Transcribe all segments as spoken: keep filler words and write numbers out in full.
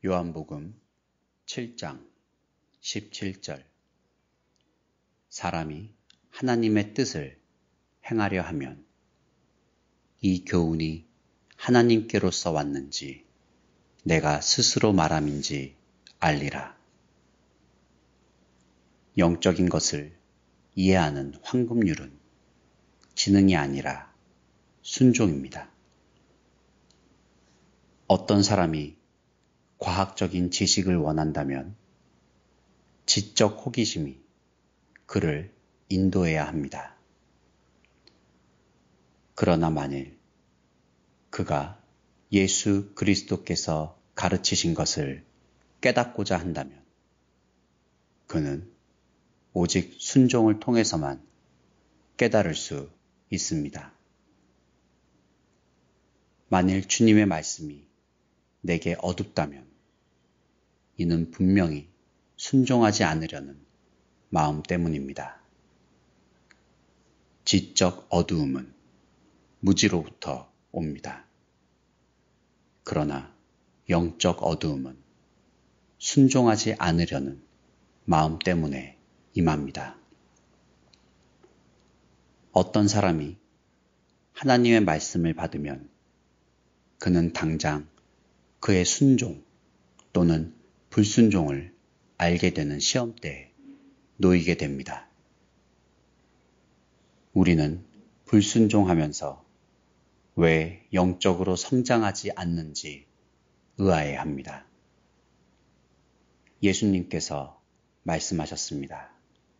요한복음 칠 장 십칠 절. 사람이 하나님의 뜻을 행하려 하면 이 교훈이 하나님께로서 왔는지 내가 스스로 말함인지 알리라. 영적인 것을 이해하는 황금률은 지능이 아니라 순종입니다. 어떤 사람이 과학적인 지식을 원한다면 지적 호기심이 그를 인도해야 합니다. 그러나 만일 그가 예수 그리스도께서 가르치신 것을 깨닫고자 한다면 그는 오직 순종을 통해서만 깨달을 수 있습니다. 만일 주님의 말씀이 내게 어둡다면 이는 분명히 순종하지 않으려는 마음 때문입니다. 지적 어두움은 무지로부터 옵니다. 그러나 영적 어두움은 순종하지 않으려는 마음 때문에 임합니다. 어떤 사람이 하나님의 말씀을 받으면 그는 당장 그의 순종 또는 불순종을 알게 되는 시험대에 놓이게 됩니다. 우리는 불순종하면서 왜 영적으로 성장하지 않는지 의아해합니다. 예수님께서 말씀하셨습니다.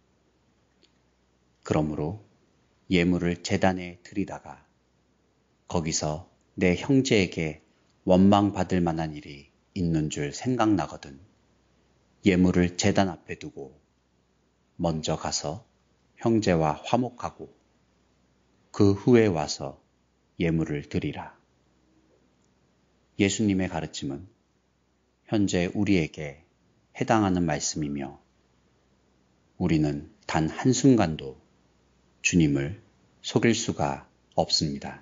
그러므로 예물을 제단에 드리다가 거기서 내 형제에게 원망받을 만한 일이 있는 줄 생각나거든 예물을 제단 앞에 두고 먼저 가서 형제와 화목하고 그 후에 와서 예물을 드리라. 예수님의 가르침은 현재 우리에게 해당하는 말씀이며 우리는 단 한순간도 주님을 속일 수가 없습니다.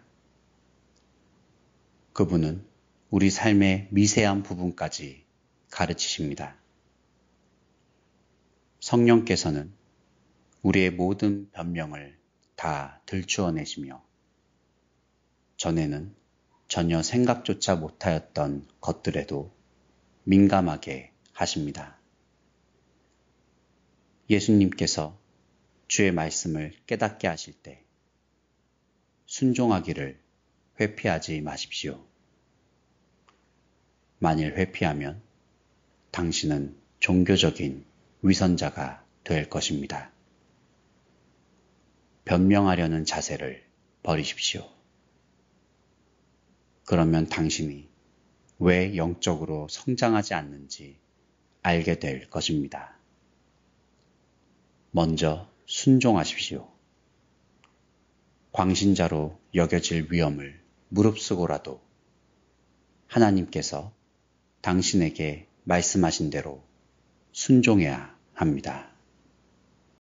그분은 우리 삶의 미세한 부분까지 가르치십니다. 성령께서는 우리의 모든 변명을 다 들추어내시며 전에는 전혀 생각조차 못하였던 것들에도 민감하게 하십니다. 예수님께서 주의 말씀을 깨닫게 하실 때 순종하기를 회피하지 마십시오. 만일 회피하면 당신은 종교적인 위선자가 될 것입니다. 변명하려는 자세를 버리십시오. 그러면 당신이 왜 영적으로 성장하지 않는지 알게 될 것입니다. 먼저 순종하십시오. 광신자로 여겨질 위험을 무릅쓰고라도 하나님께서 당신에게 말씀하신 대로 순종해야 합니다.